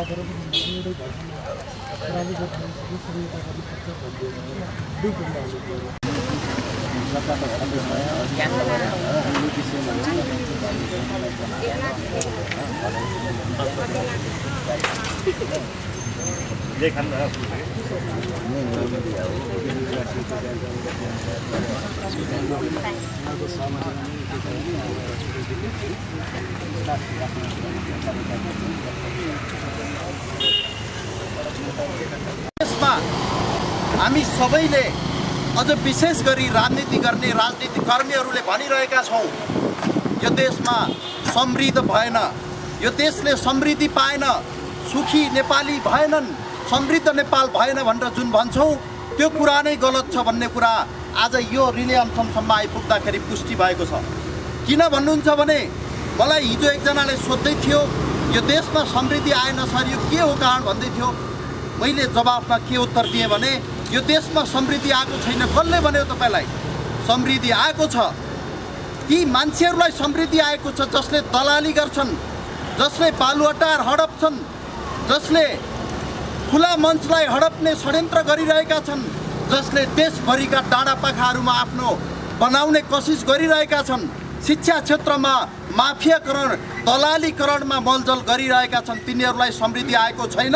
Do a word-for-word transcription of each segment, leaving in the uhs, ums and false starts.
हामी सबैले अझ विशेष गरी राजनीति गर्ने राजनीतिक कर्मीहरूले भनिरहेका छौं यो देशमा समृद्ध भएन, यो देशले समृद्धि पाएन, सुखी नेपाली भएनन्, समृद्ध नेपाल भएन भनेर जुन भन्छौं त्यो कुरा नै गलत छ भन्ने कुरा आज यो रिले अनसनसम्म आइपुग्दाखेरि पुष्टि भएको छ। किन भन्नुहुन्छ भने मलाई हिजो एकजनाले सोध्दै थियो यो देशमा समृद्धि आएन सर यो के हो कारण भन्दै थियो। मैले जवाफमा के उत्तर दिएँ भने यो देशमा समृद्धि आएको छैन। कसले भन्यो तपाईलाई समृद्धि आएको छ? ती मान्छेहरूलाई समृद्धि आएको छ जसले दलाली गर्छन्, जसले बालुवाटार हडप्छन्, जसले खुला मञ्चलाई हडप्ने षड्यन्त्र गरिरहेका छन्, जसले देशभरिका डाँडापाखाहरूमा आफ्नो बनाउने कोसिस गरिरहेका छन्, शिक्षा क्षेत्रमा माफियाकरण दलालीकरणमा मलजल गरिरहेका छन्, तिनीहरूलाई समृद्धि आएको छैन?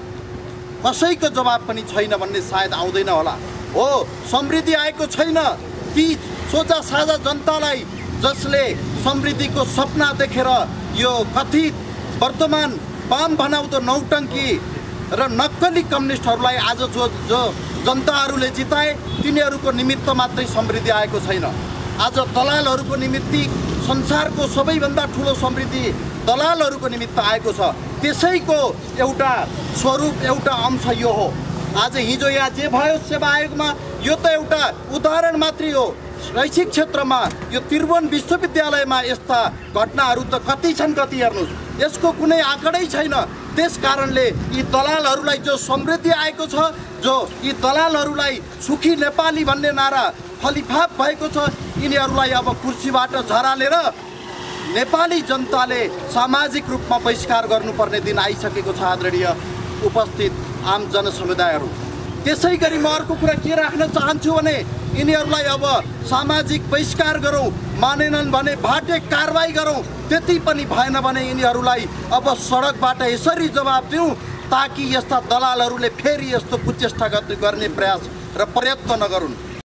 कसैको जवाब पनि छैन भन्ने सायद आउँदैन होला। हो, समृद्धि आएको छैन ती सोझा साझा जनतालाई जसले समृद्धिको सपना देखेर यो कथित वर्तमान पाम बनाउँदो नौटङ्की र नक्कली कम्युनिस्टहरूलाई आज जो जो जनताहरूले जिताए तिनीहरूको निमित्त मात्रै समृद्धि आएको छैन। आज दलालहरूको निमित्त संसारको सबैभन्दा ठुलो समृद्धि दलालहरूको निमित्त आएको छ। त्यसैको एउटा स्वरूप एउटा अंश यो हो। आज हिजो यहाँ जे भयो सेवा आयोगमा यो त एउटा उदाहरण मात्रै हो। शैक्षिक क्षेत्रमा यो त्रिभुवन विश्वविद्यालयमा यस्ता घटनाहरू त कति छन्, कति हेर्नुहोस्, यसको कुनै आँकडै छैन। त्यस कारणले यी दलालहरूलाई जो समृद्धि आएको छ, जो यी दलालहरूलाई सुखी नेपाली भन्ने नारा फलिफाप भएको छ, यिनीहरूलाई अब कुर्सीबाट झरालेर नेपाली जनताले सामाजिक रूपमा बहिष्कार गर्नुपर्ने दिन आइसकेको छ। आदरणीय उपस्थित आम जनसमुदायहरू, त्यसै गरी म अर्को कुरा के राख्न चाहन्छु भने यिनीहरूलाई अब सामाजिक बहिष्कार गरौँ, मानेनन् भने भाटे कारबाही गरौँ, त्यति पनि भएन भने यिनीहरूलाई अब सडकबाट यसरी जवाब दिउँ ताकि यस्ता दलालहरूले फेरि यस्तो कुचेष्टा गर्ने प्रयास र प्रयत्न नगरून्।